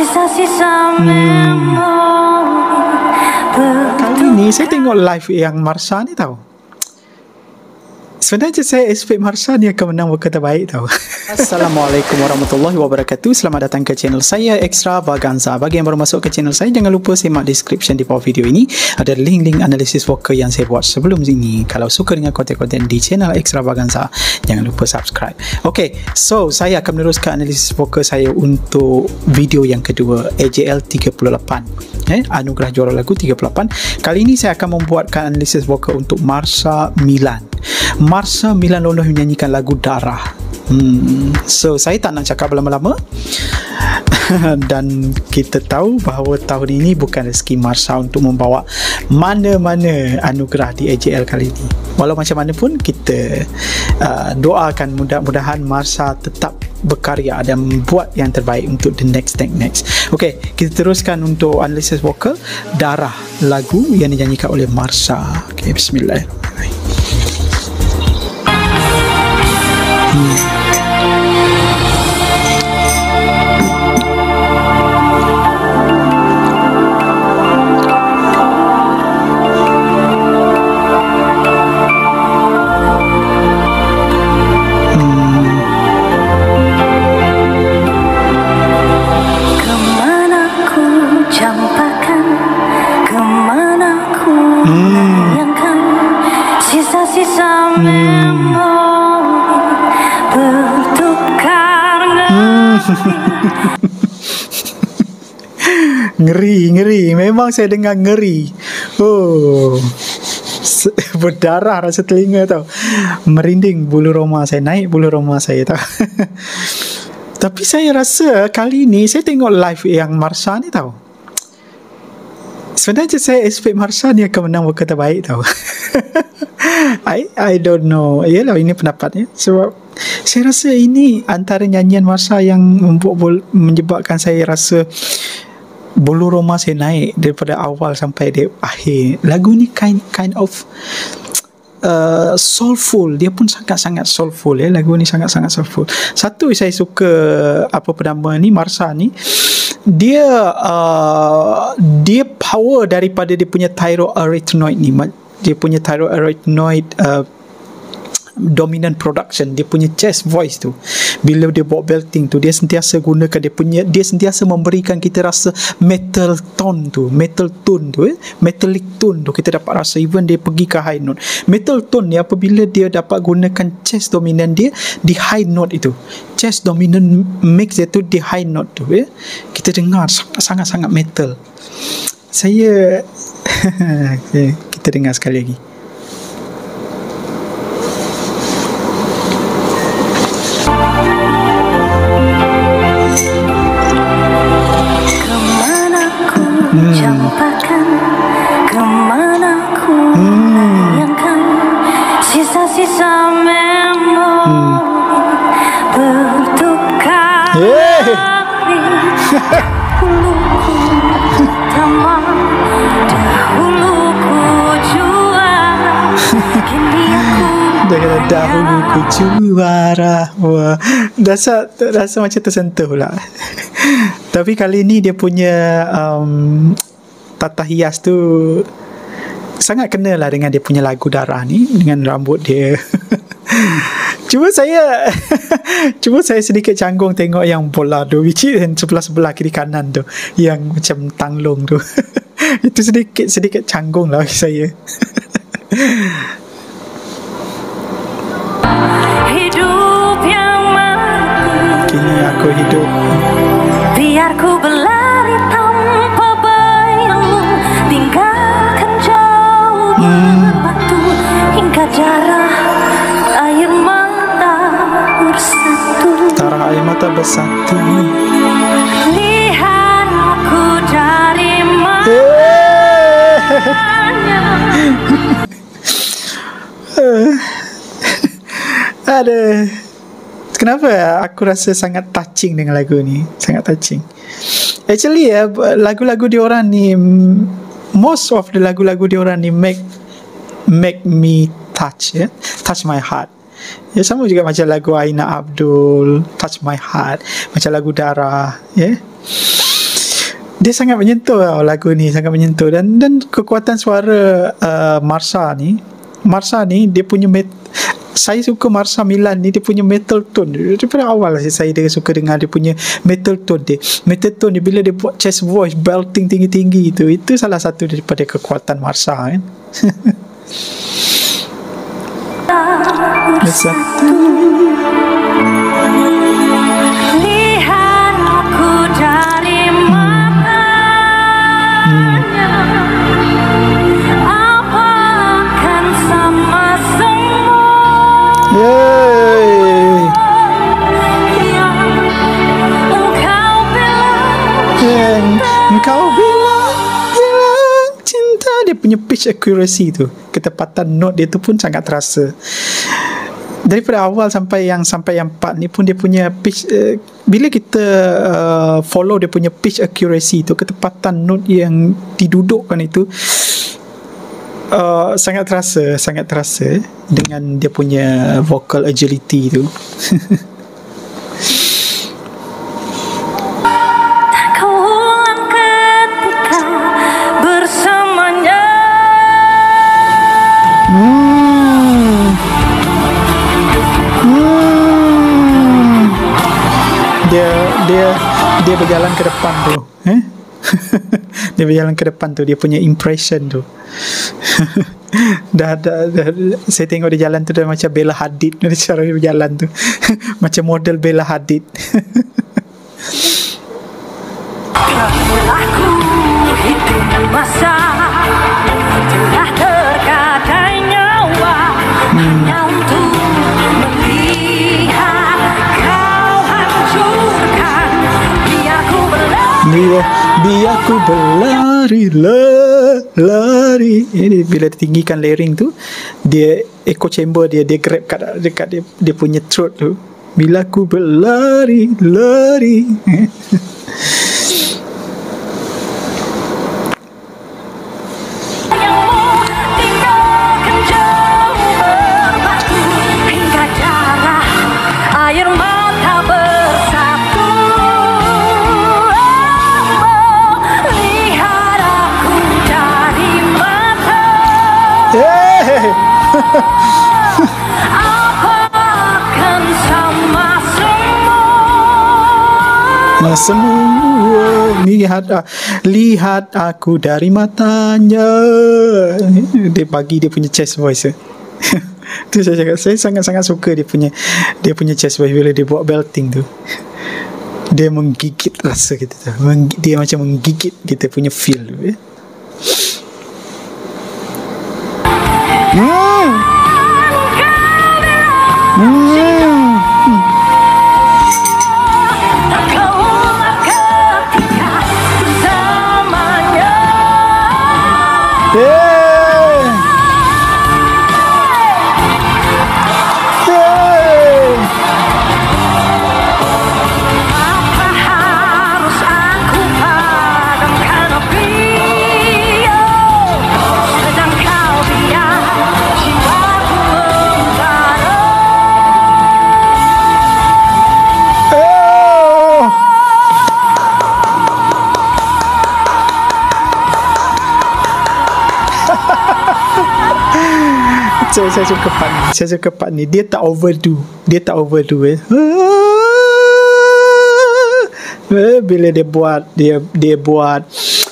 Kali ni saya tengok live yang Marsha ni tahu. Sebenarnya saya expect Marsha ni akan menang berkata baik tahu. Assalamualaikum warahmatullahi wabarakatuh. Selamat datang ke channel saya Extravaganza. Bagi yang baru masuk ke channel saya, jangan lupa simak description di bawah video ini. Ada link-link analisis poker yang saya buat sebelum ini. Kalau suka dengan konten-konten di channel Extravaganza, jangan lupa subscribe. Okay, so saya akan meneruskan analisis poker saya untuk video yang kedua, AJL 38. Anugerah juara lagu 38. Kali ini saya akan membuatkan analisis poker untuk Marsha Milan. Marsha Milan Lolos menyanyikan lagu Darah. So saya tak nak cakap lama-lama. Dan kita tahu bahawa tahun ini bukan rezeki Marsha untuk membawa mana-mana anugerah di AJL kali ini. Walau macam mana pun, kita doakan mudah-mudahan Marsha tetap berkarya dan buat yang terbaik untuk the next. Okay, kita teruskan untuk analisis vokal Darah, lagu yang dinyanyikan oleh Marsha. Okay, bismillahirrahmanirrahim. Ngeri. Memang saya dengar ngeri. Berdarah rasa telinga tau. Merinding bulu roma saya, naik bulu roma saya tau. Tapi saya rasa kali ni saya tengok live yang Marsha ni tau. Sebenarnya saya expect Marsha ni akan menang berkata baik tau. I don't know. Yalah, ini pendapatnya. Sebab saya rasa ini antara nyanyian Marsha yang menyebabkan saya rasa bulu roma saya naik daripada awal sampai di akhir. Lagu ni kind of soulful. Dia pun sangat-sangat soulful ya. Lagu ni sangat-sangat soulful. Satu, saya suka apa nama ni, Marsha ni, dia power daripada dia punya thyroarytenoid ni. Dia punya thyroarytenoid dominant production, dia punya chest voice tu, bila dia buat belting tu, dia sentiasa gunakan dia sentiasa memberikan kita rasa metal tone tu, metallic tone tu kita dapat rasa. Even dia pergi ke high note, metal tone ni apabila dia dapat gunakan chest dominant dia di high note itu, chest dominant mix dia tu di high note tu ya, kita dengar sangat-sangat metal. Saya kita dengar sekali lagi. Campakkan kemana ku bayangkan sisa-sisa memori bertukar dahuluku utama, dahuluku juara, kini aku dahuluku juara. Wah, rasa macam tersentuh pula. Tapi kali ni dia punya tata hias tu sangat kena lah dengan dia punya lagu Darah ni, dengan rambut dia. Cuma saya sedikit canggung tengok yang bola tu, which is sebelah-sebelah kiri kanan tu, yang macam tanglung tu. Itu sedikit canggung lah bagi saya. hidup yang mati, Kini aku hidup, biar ku berlari tanpa bayangmu, tinggalkan jauh berbatu, hingga darah air mata bersatu. darah air mata bersatu. Lihat aku dari mana. Ada. Kenapa aku rasa sangat touching dengan lagu ni? Sangat touching. Actually lagu-lagu diorang ni, most of the lagu-lagu diorang ni make me touch my heart. Ya, sama juga macam lagu Aina Abdul, Touch My Heart, macam lagu Darah, dia sangat menyentuh tau, lagu ni sangat menyentuh, dan kekuatan suara Marsha ni dia punya saya suka Marsha Milan ni, dia punya metal tone daripada awal saya suka dengar dia punya metal tone dia bila dia buat chest voice belting tinggi-tinggi itu salah satu daripada kekuatan Marsha kan. Satu lihat aku dari matanya, apa akan sama semua yang engkau bilang cinta. Dia punya pitch accuracy tu, ketepatan note dia tu pun sangat terasa daripada awal sampai yang part ni pun. Dia punya pitch bila kita follow dia punya pitch accuracy tu, ketepatan note yang didudukkan itu sangat terasa dengan dia punya vocal agility tu. kau ulang ketika bersamanya. Dia berjalan ke depan tu, dia berjalan ke depan tu, dia punya impression tu. dah, saya tengok dia jalan tu dah macam Bella Hadid dari cara dia berjalan tu. Macam model Bella Hadid. Aku hidup masa telah tergadai nyawa hanya untuk melihat kau hancurkan. Biar ku berlari. Ini bila tinggikan layering tu, dia echo chamber dia grab dekat dia punya throat tu. Bila ku berlari. tinggalkan jauh berbatu hingga darah air mata bersatu. Lihat aku dari mata, apa akan sama semua. Lihat aku dari matanya. Dia bagi dia punya chest voice. Tu saya cakap, saya sangat-sangat suka dia punya chest voice bila dia buat belting tu. Dia menggigit rasa kita tu. Dia macam menggigit kita punya feel tu. Saya suka part ni. Dia tak overdo. Bila dia buat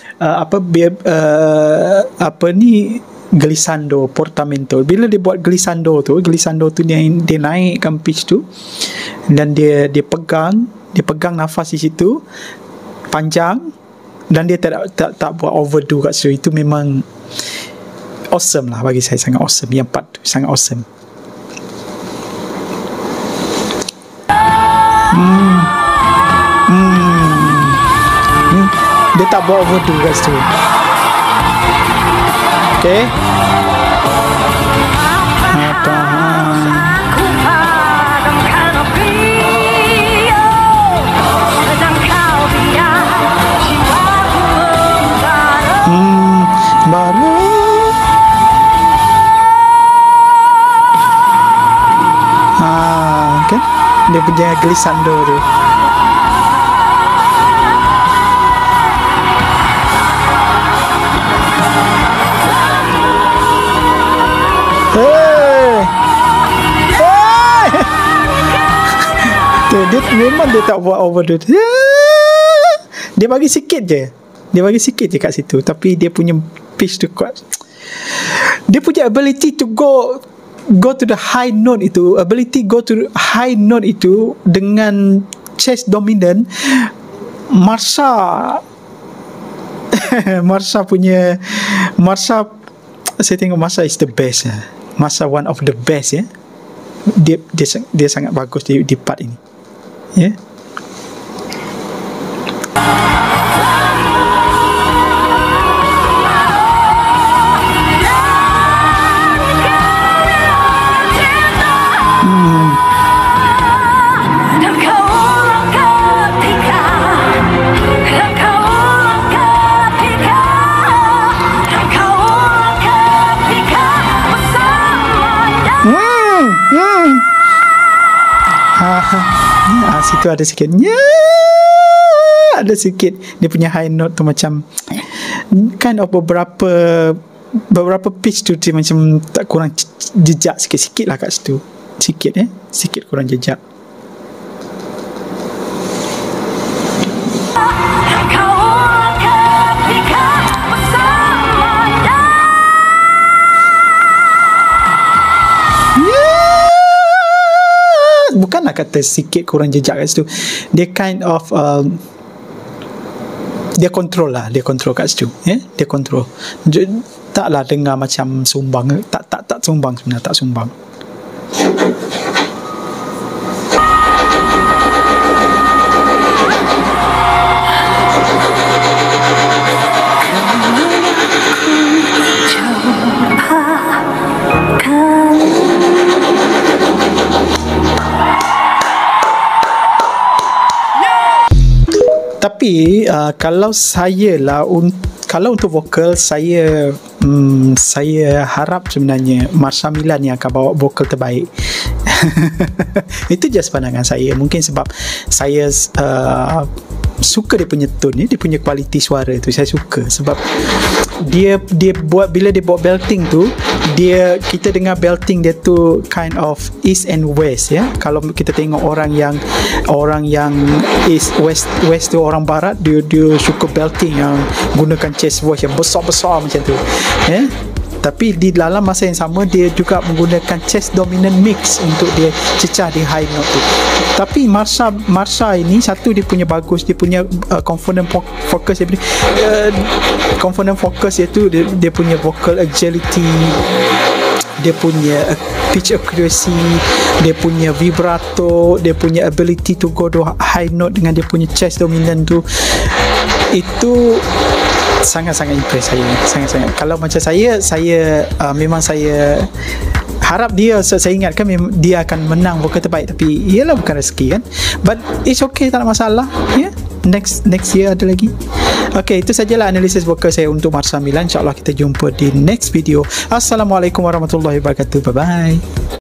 glissando, portamento. Bila dia buat glissando tu dia naikkan pitch tu, dan dia pegang nafas di situ panjang, dan dia tak buat overdo kat situ. Itu memang awesome lah bagi saya, sangat awesome. Yang part tu sangat awesome. Dia tak buat overdo kat situ. Okay. Baru kan dia punya glissando tu. Memang dia tak buat overdose. Dia bagi sikit je. Dia bagi sikit je kat situ. Tapi dia punya pitch tu kuat. Dia punya ability to go to the high note itu, ability go to high note itu dengan chest dominant. Marsha saya tengok Marsha is the best. Marsha one of the best, ya. Dia sangat bagus di part ini, ya. Situ ada sikit, ada sikit dia punya high note tu macam kind of beberapa pitch tu dia macam tak kurang jejak sikit-sikit lah kat situ, sikit kurang jejak. Bukanlah kata sikit kurang jejak kat situ. Dia kind of dia kontrol kat situ, ya. Dia kontrol. Taklah dengar macam sumbang. Tak sumbang sebenarnya, tak sumbang. Tapi kalau untuk vokal saya harap sebenarnya Marsha Milan yang akan bawa vokal terbaik. Itu just pandangan saya. Mungkin sebab saya suka dia punya tone, dia punya kualiti suara tu saya suka. Sebab dia buat, bila dia buat belting tu, kita dengar belting dia tu kind of east and west, ya. Kalau kita tengok orang yang east west tu, orang barat, dia suka belting yang gunakan chest voice yang besar-besar macam tu, ya. Tapi di dalam masa yang sama dia juga menggunakan chest dominant mix untuk dia cecah di high note tu. Tapi Marsha ini satu, dia punya bagus, dia punya confident focus, dia punya confident focus, iaitu dia punya vocal agility, dia punya pitch accuracy, dia punya vibrato, dia punya ability to go to high note dengan dia punya chest dominant tu. Itu sangat-sangat impress saya, sangat-sangat. Kalau macam saya memang saya harap saya ingatkan dia akan menang vokal terbaik, tapi ialah bukan rezeki kan. But it's okay, tak ada masalah, ya. Next year ada lagi. Okay, itu sajalah analisis vokal saya untuk Marsha Milan. InsyaAllah kita jumpa di next video. Assalamualaikum warahmatullahi wabarakatuh. Bye bye.